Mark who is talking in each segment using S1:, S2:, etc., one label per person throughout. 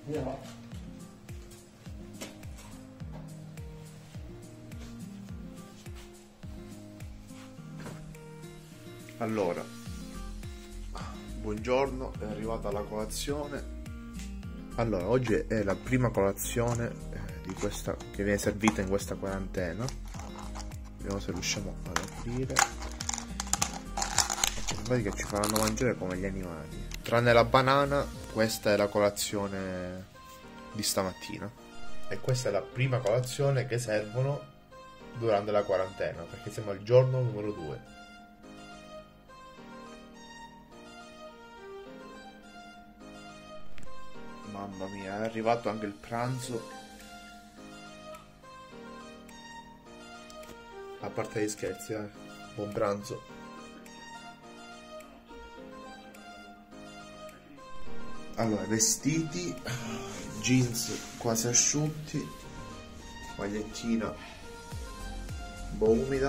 S1: Allora, buongiorno, è arrivata la colazione. Allora, oggi è la prima colazione di questa che viene servita in questa quarantena. Vediamo se riusciamo ad aprire. Vedi che ci faranno mangiare come gli animali. Tranne la banana, questa è la colazione di stamattina. E questa è la prima colazione che servono durante la quarantena, perché siamo al giorno numero 2. Mamma mia, è arrivato anche il pranzo. A parte gli scherzi, buon pranzo. Allora, vestiti, jeans quasi asciutti, magliettina un po' umida,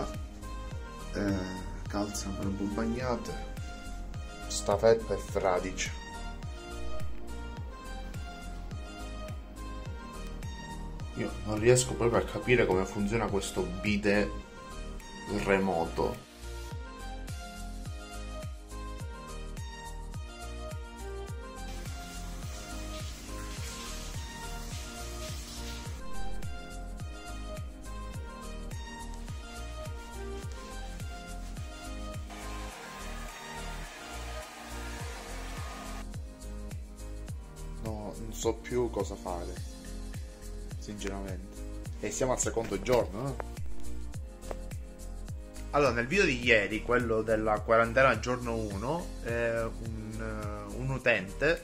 S1: calze ancora un po' bagnate, stafetta e fradicia. Io non riesco proprio a capire come funziona questo bidet remoto. No, non so più cosa fare, sinceramente. E siamo al secondo giorno, Allora, nel video di ieri, quello della quarantena giorno 1, un utente,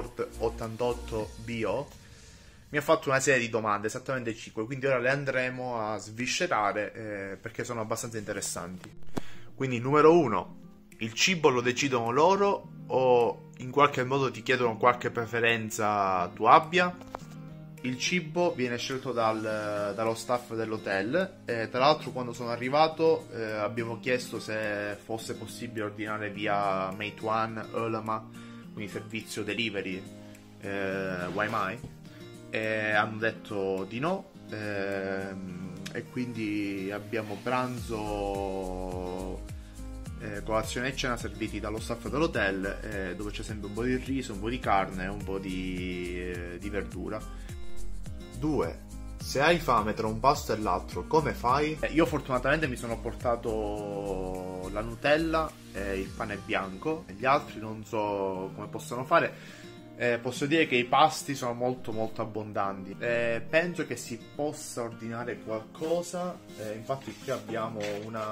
S1: Lord88BO, mi ha fatto una serie di domande, esattamente 5, quindi ora le andremo a sviscerare perché sono abbastanza interessanti. Quindi, numero 1, il cibo lo decidono loro o in qualche modo ti chiedono qualche preferenza tu abbia? Il cibo viene scelto dallo staff dell'hotel. Tra l'altro, quando sono arrivato abbiamo chiesto se fosse possibile ordinare via Meituan, Ele.me, quindi servizio delivery Waimai, e hanno detto di no, e quindi abbiamo pranzo, colazione e cena serviti dallo staff dell'hotel, dove c'è sempre un po' di riso, un po' di carne e un po' di verdura. 2. Se hai fame tra un pasto e l'altro, come fai? Io fortunatamente mi sono portato la Nutella e il pane bianco, e gli altri non so come possono fare. Posso dire che i pasti sono molto molto abbondanti. Penso che si possa ordinare qualcosa. Infatti qui abbiamo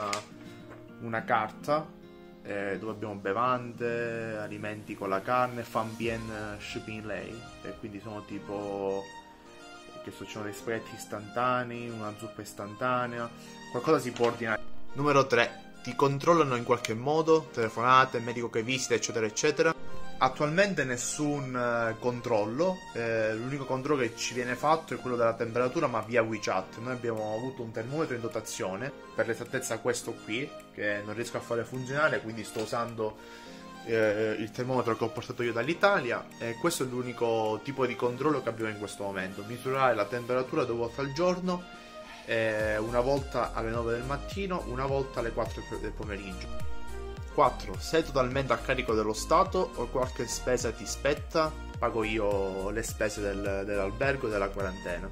S1: una carta dove abbiamo bevande, alimenti con la carne, Fan Bien Shipping Lei, e quindi sono tipo... che ci sono dei spaghetti istantanei, una zuppa istantanea, qualcosa si può ordinare. Numero 3. Ti controllano in qualche modo? Telefonate, medico che visita, eccetera, eccetera. Attualmente nessun controllo, l'unico controllo che ci viene fatto è quello della temperatura, ma via WeChat. Noi abbiamo avuto un termometro in dotazione, per l'esattezza questo qui, che non riesco a fare funzionare, quindi sto usando il termometro che ho portato io dall'Italia, e questo è l'unico tipo di controllo che abbiamo in questo momento: misurare la temperatura 2 volte al giorno, una volta alle 9 del mattino, una volta alle 4 del pomeriggio. 4. Sei totalmente a carico dello Stato o qualche spesa ti spetta? Pago io le spese dell'albergo e della quarantena.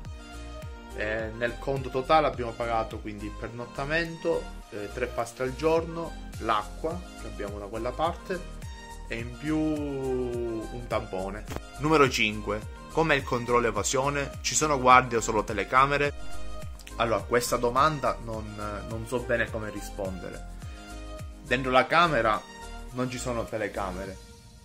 S1: Nel conto totale abbiamo pagato quindi il pernottamento, 3 pasti al giorno, l'acqua che abbiamo da quella parte e in più un tampone. Numero 5. Com'è il controllo evasione? Ci sono guardie o solo telecamere? Allora, questa domanda non so bene come rispondere. Dentro la camera non ci sono telecamere.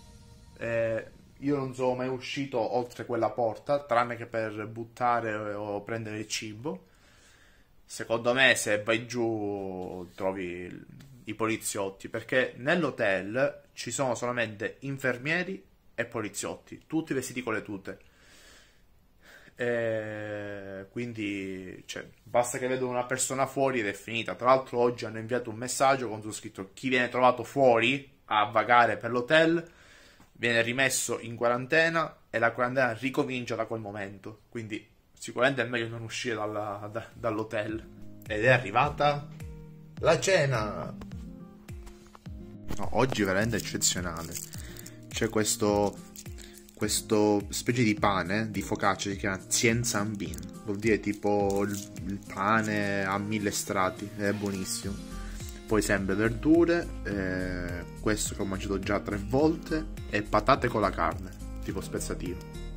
S1: Io non sono mai uscito oltre quella porta, tranne che per buttare o prendere il cibo. Secondo me, se vai giù trovi i poliziotti, perché nell'hotel ci sono solamente infermieri e poliziotti, tutti vestiti con le tute. Quindi basta che vedo una persona fuori ed è finita. Tra l'altro oggi hanno inviato un messaggio con su scritto: chi viene trovato fuori a vagare per l'hotel viene rimesso in quarantena e la quarantena ricomincia da quel momento. Quindi sicuramente è meglio non uscire dall'hotel. Ed è arrivata la cena. No, oggi è veramente eccezionale. C'è questo specie di pane di focaccia, si chiama Tien San Bin, vuol dire tipo il pane a 1000 strati, è buonissimo. Poi sempre verdure, questo che ho mangiato già 3 volte, e patate con la carne, tipo spezzatino.